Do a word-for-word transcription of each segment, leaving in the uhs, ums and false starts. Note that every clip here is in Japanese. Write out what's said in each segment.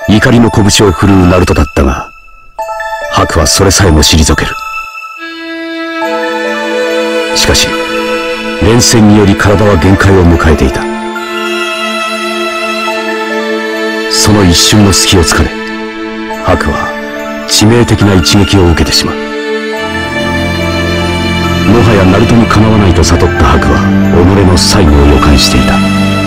怒りの拳を振るうナルトだったが、白はそれさえも退ける。しかし連戦により体は限界を迎えていた。その一瞬の隙を突かれ、白は致命的な一撃を受けてしまう。もはやナルトにかなわないと悟った白は己の最後を予感していた。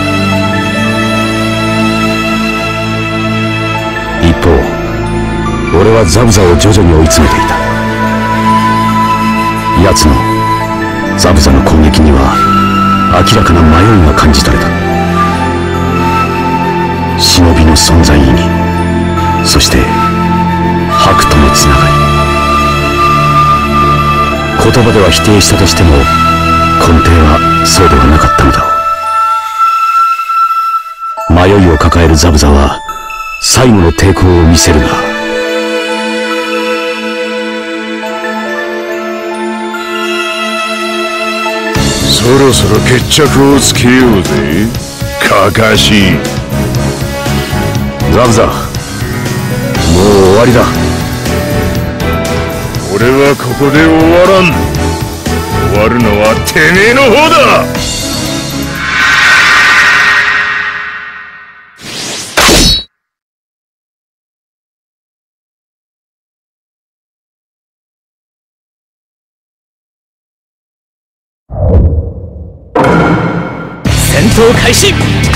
一方、俺はザブザを徐々に追い詰めていた。奴のザブザの攻撃には明らかな迷いが感じ取れた。忍びの存在意義、そして白とのつながり。言葉では否定したとしても根底はそうではなかったのだろう。迷いを抱えるザブザは最後の抵抗を見せるが、 そろそろ決着をつけようぜカカシ。 ザブザ、もう終わりだ。 俺はここで終わらん。終わるのはてめえの方だ。 戦闘開始。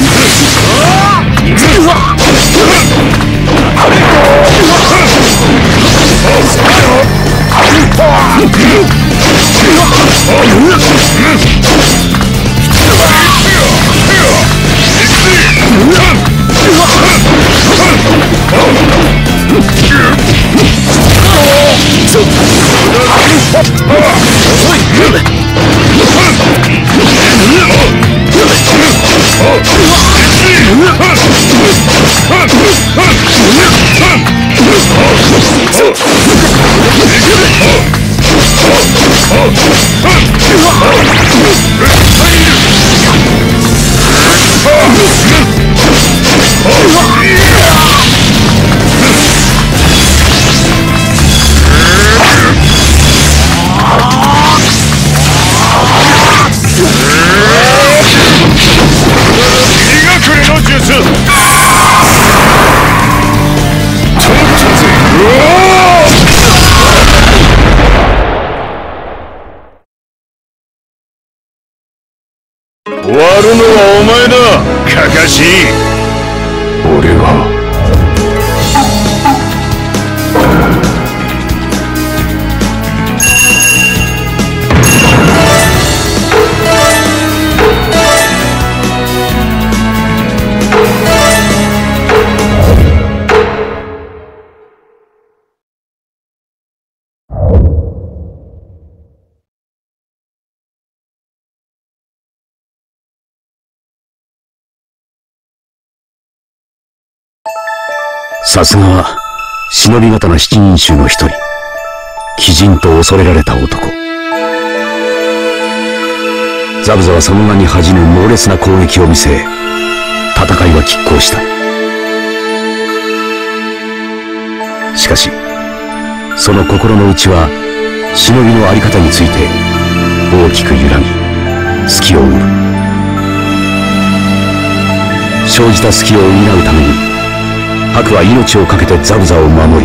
終わるのはお前だカカシ。俺はさすがは忍び刀七人衆の一人、鬼人と恐れられた男。ザブザはその名に恥じぬ猛烈な攻撃を見せ、戦いは拮抗した。しかしその心の内は忍びの在り方について大きく揺らぎ、隙を生む。生じた隙を補うために白は命を懸けてザブザを守り、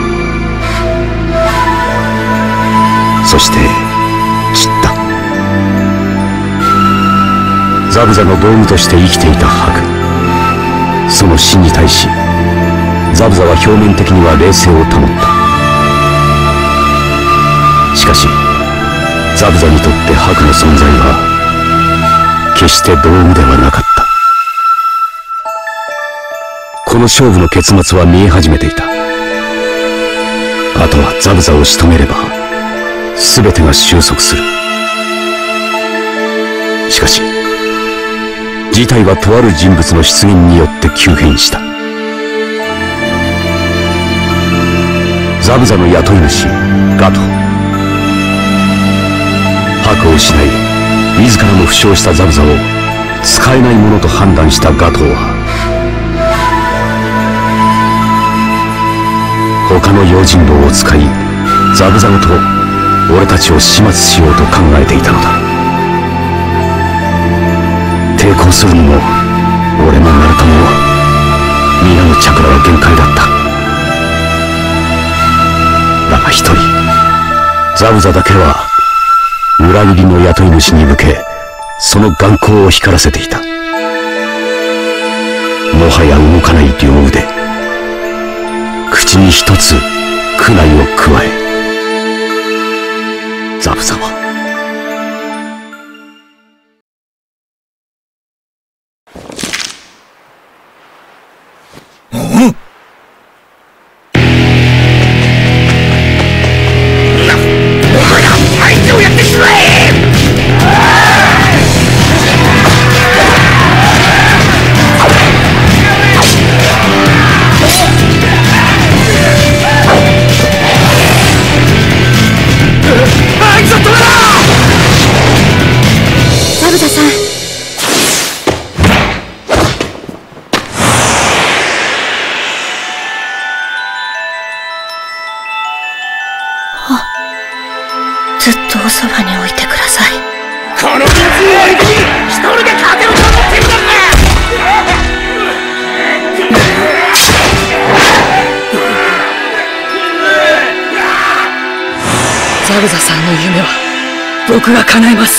そして散った。ザブザの道具として生きていた白。その死に対しザブザは表面的には冷静を保った。しかしザブザにとって白の存在は決して道具ではなかった。この勝負の結末は見え始めていた。あとはザブザを仕留めれば全てが収束する。しかし事態はとある人物の出現によって急変した。ザブザの雇い主ガト。白を失い自らも負傷したザブザを使えないものと判断したガトーはかの用心棒を使いザブザブと俺たちを始末しようと考えていたのだ。抵抗するにも俺もナルトも皆のチャクラは限界だった。だが一人ザブザだけは裏切りの雇い主に向けその眼光を光らせていた。もはや動かない両腕、口に一つ苦内を加え、ザブザはずっとおそばに置いてください。 この人数を相手に一人で勝てると思ってるんだ。 ザブザさんの夢は僕が叶えます。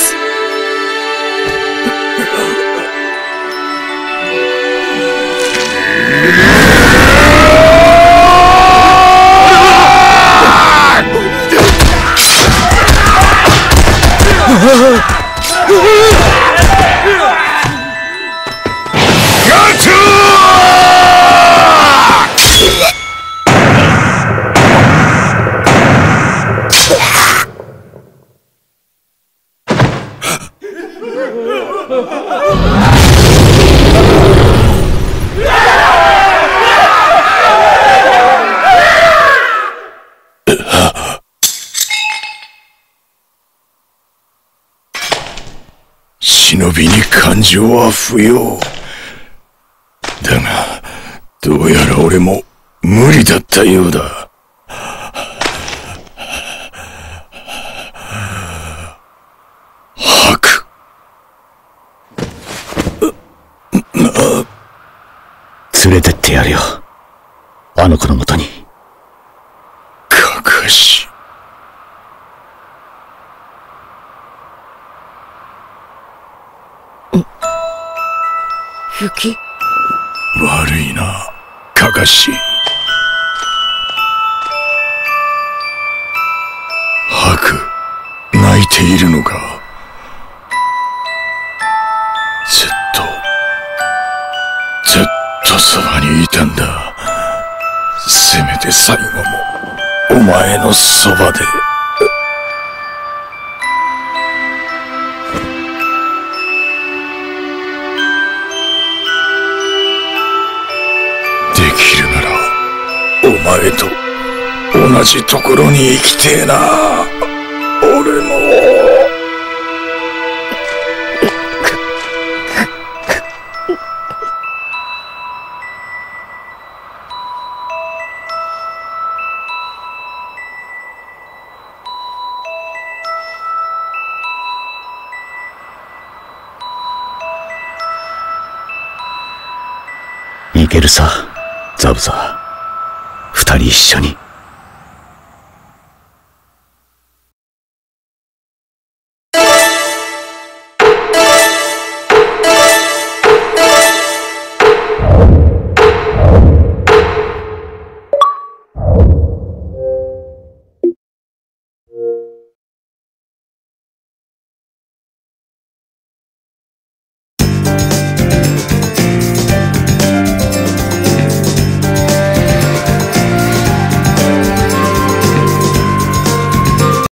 忍びに感情は不要。だが、どうやら俺も無理だったようだ。吐く。 連れてってやるよ。あの子のもとに。 かかし。 雪？ 悪いな、かかし。ハク、泣いているのか。ずっと、ずっとそばにいたんだ。せめて最後も、お前のそばで。できるなら、お前と同じところに行きてえな。俺も。 いけるさ、ザブザ。二人一緒に。